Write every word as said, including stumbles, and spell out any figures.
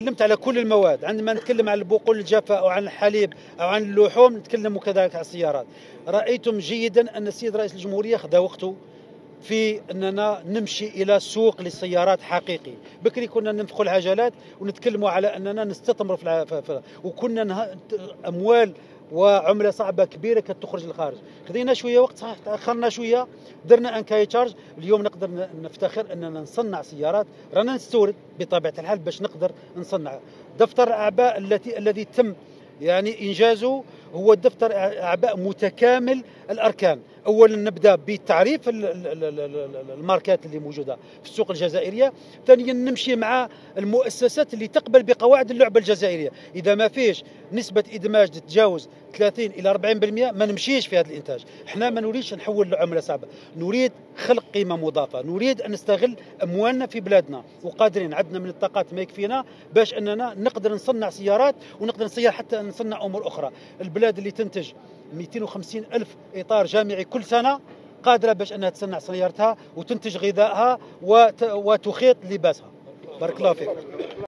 تكلمت على كل المواد. عندما نتكلم عن البقول الجافة أو عن الحليب أو عن اللحوم نتكلم كذلك على السيارات. رأيتم جيدا أن السيد رئيس الجمهورية خذ وقته في أننا نمشي إلى سوق للسيارات حقيقي. بكري كنا ننفخوا العجلات ونتكلموا على أننا نستثمر في, في وكنا نه... أموال وعملة صعبة كبيرة كانت تخرج للخارج. خذينا شوية وقت، صح تأخرنا شوية، درنا أنكاي تشارج. اليوم نقدر نفتخر أننا نصنع سيارات، رانا نستورد بطبيعة الحال باش نقدر نصنع. دفتر الأعباء التي الذي تم يعني إنجازه هو دفتر أعباء متكامل الأركان. أولا نبدأ بتعريف الماركات اللي موجودة في السوق الجزائرية، ثانيا نمشي مع المؤسسات اللي تقبل بقواعد اللعبة الجزائرية. إذا ما فيش نسبة إدماج تتجاوز ثلاثين إلى أربعين بالمئة ما نمشيش في هذا الإنتاج. احنا ما نريدش نحول لعملة صعبة، نريد خلق قيمة مضافة، نريد أن نستغل أموالنا في بلادنا، وقادرين عندنا من الطاقات ما يكفينا باش أننا نقدر نصنع سيارات ونقدر نصير حتى نصنع أمور أخرى. البلاد اللي تنتج مئتين وخمسين ألف إطار جامعي كل سنة قادرة باش أنها تصنع سيارتها وتنتج غذائها وتخيط لباسها. بارك الله فيك.